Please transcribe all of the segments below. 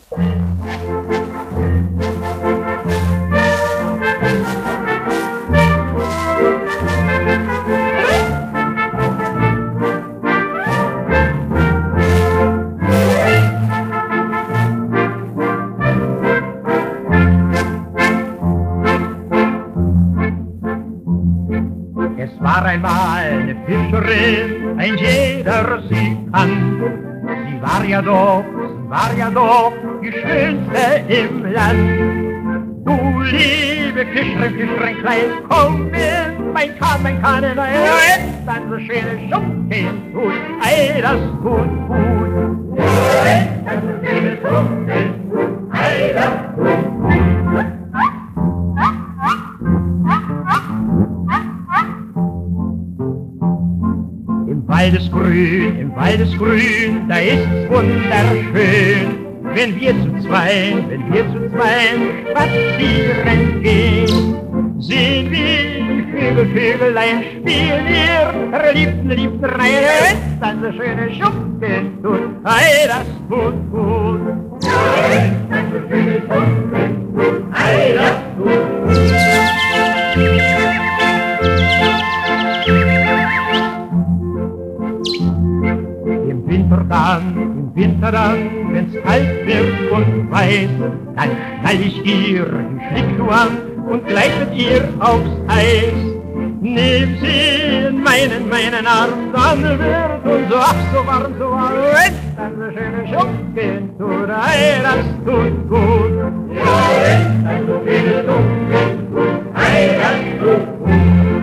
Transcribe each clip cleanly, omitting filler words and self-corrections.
Es war einmal eine Fischerin, ein jeder sie kann. Sie war ja doch die schönste im Land. Du liebe Fischerin, klein, komm in mein Kahn, in dann so schöne Schunken tut, ei, das tut gut. Dann so schöne Schunken tut, ei, das tut gut. Im Waldesgrün, da ist's wunderschön, wenn wir zu zweien spazieren gehen. Sehen wir die Vögelein spielen ihre liebsten Reihen, dann so schöne Schunken tut, ei, das tut gut. Dann so schöne Schunken tut, ei, das tut gut. Im Winter dann, wenn's kalt wird und weiß, dann schnall ich ihr den Schlittschuh an und gleitet ihr aufs Eis. Nehm sie in meinen Arm, dann wird uns so warm, dann so schöne Schunken tut, ei, das tut gut. Ja, dann so viele Schunken tut, ei, das tut gut.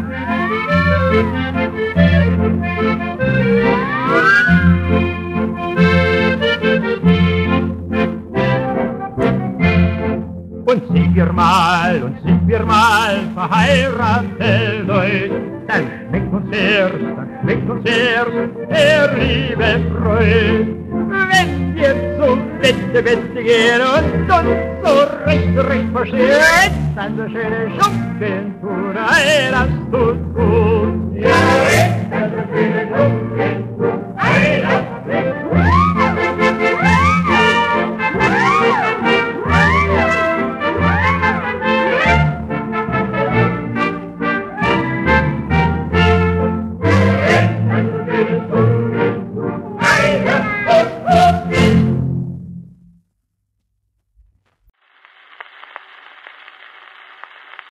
Und sind wir mal verheiratet, Leute, dann schmeckt uns erst der liebe Freud. Wenn wir zum Bette gehen und uns so recht verstehen, dann so schöne Schunken tun, ei, das tut gut.